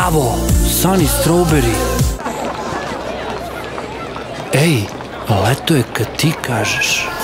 Bravo, Sunny Strawberry. Ej, leto je kad ti kažeš.